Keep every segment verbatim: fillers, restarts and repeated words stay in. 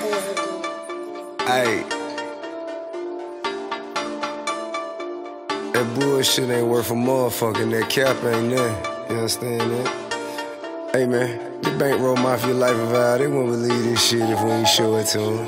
Ayy, that bullshit ain't worth a motherfucking, that cap ain't nothing. You understand that? Hey man, the Bankroll Mafia life of ours, they won't believe this shit if we ain't show it to them.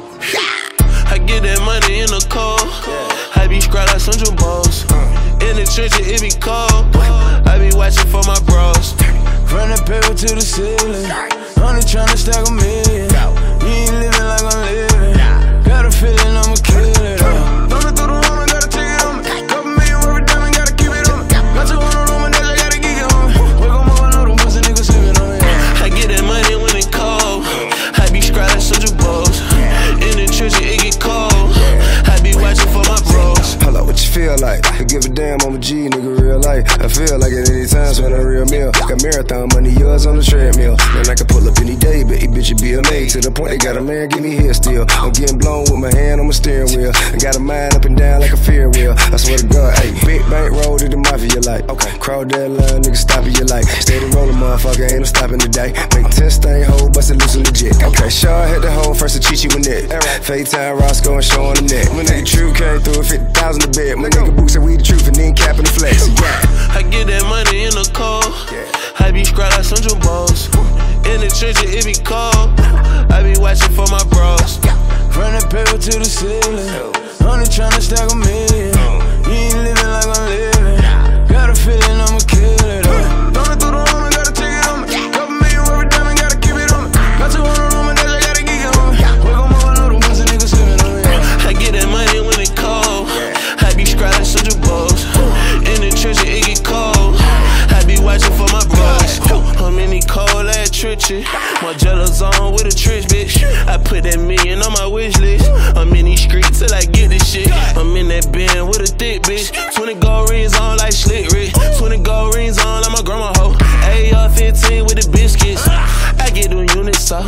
I get that money in the cold. I be scratch like Central Balls. In the church, it be cold. I be watching for my bros. Run the paper to the ceiling. Only tryna stack a million. You ain't living like I'm living. Got a feeling I'ma kill it all. Thumbing through the horn, I gotta take it on me. Couple million worth of diamond, gotta keep it on me. Got two hundred on my dash, I gotta geek it on me. Wake up, mama, know them pussy niggas sleeping on me. I get that money when it cold. I be scratch like Central Balls. In the church, it get cold. I be watching for my bros. Hold up, what you feel like? I give a damn, I'm a G, nigga, real life. I feel like at any time, spend a real meal. Got marathon money, yours on the treadmill. Man, I can pull up any day, but it bitch it be a maid. To the point they got a man, give me here still. I'm getting blown with my hand on my steering wheel. I got a mind up and down like a fear wheel. I swear to God, ayy, big bankroll to the mafia like. Okay, crowd that line, nigga, stop it, you like. Steady rolling, motherfucker, ain't no stopping today. Make ten stain hole, bust it loose and legit. Okay, Shaw hit the hole first to Chichi with it. FaceTime Roscoe and showing the net. My nigga True came through with fifty thousand a bed. My nigga Book said we the truth and then capping the flex. I get that money in the cold. I be scratch like Central Balls. In the church, it be cold. I be watching for my bros. Run the paper to the ceiling. Only tryna stack a million. You ain't living like I'm living. Got a feeling I'ma kill it all. Thumbing through the horn, I gotta take it on me. Couple million worth of diamond, gotta keep it on me. Got two hundred on my dash, I gotta geek it on me. Wake up, mama, know them pussy niggas sleeping on me. I get that money when it cold. I be scratch like Central Balls. In the church, it get cold. I be watching for my bros. I'm in the cold ass trenches. Margiela on with a trench, bitch. I put that million on my wish list. I'm in these streets till I get this shit. I'm in that bin with a thick bitch. twenty gold rings on like Slick Rick. twenty gold rings on like my grandma hoe. A R fifteen with the biscuits. I get them units off.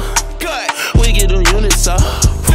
We get them units off.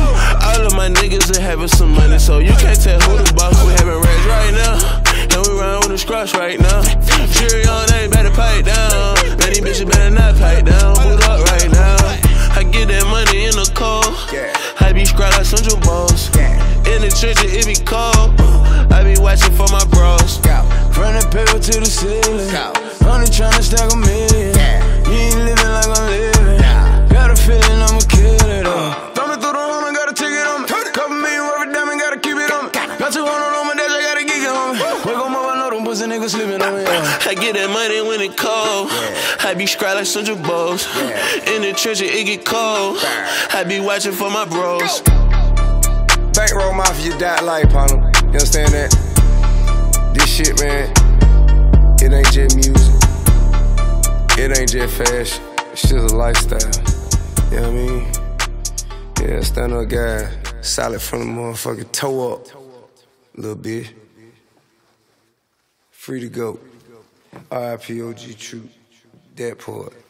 All of my niggas are having some money, so you can't tell who the boss. We having rats right now, and we run with the scratch right now. Jury on ain't better pipe down. Man, these bitches better not pipe down. Boot up right now. I get that money in the cold. I be scratch like Central Balls. In the church, it be cold. I be watching for my bros. Run the paper to the ceiling. Only tryna stack a million. You ain't living like I'm living. Got a feeling I'ma kill it all. Thumbing through the horn, I gotta take it on me. Couple million worth of diamond, gotta keep it on me. Got two hundred on my dash, I gotta geek it on me. Wake up, mama, know them pussy niggas sleeping on me. I get that money when it cold. I be scratch like Central Balls. In the church, it get cold. I be watching for my bros. Bankroll Mafia, that life, partner. You understand that? This shit, man, it ain't just music. It ain't just fashion. It's just a lifestyle. You know what I mean? Yeah, stand up guy, solid from the motherfucking toe up. A little bit. Free to go. R I P O G True. That part.